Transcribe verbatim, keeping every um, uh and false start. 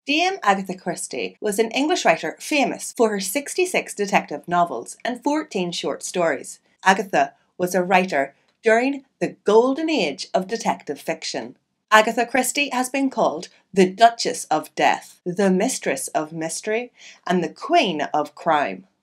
Dame Agatha Christie was an English writer famous for her sixty-six detective novels and fourteen short stories. Agatha was a writer during the golden age of detective fiction. Agatha Christie has been called the Duchess of Death, the Mistress of Mystery, and the Queen of Crime.